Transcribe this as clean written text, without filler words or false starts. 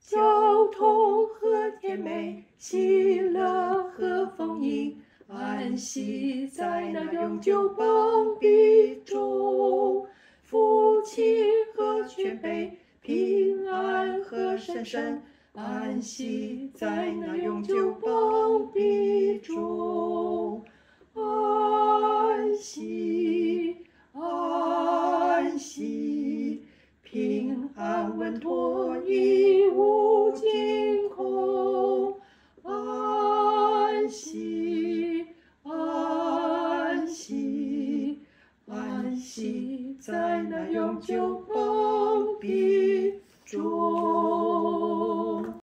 交通和甜美，喜乐和丰盈，安息在那永久膀臂中。福气和全备，平安和神圣，安息在那永久膀臂中。安息，安息，平安稳妥，一无惊恐。安息，安息，安息，在那永久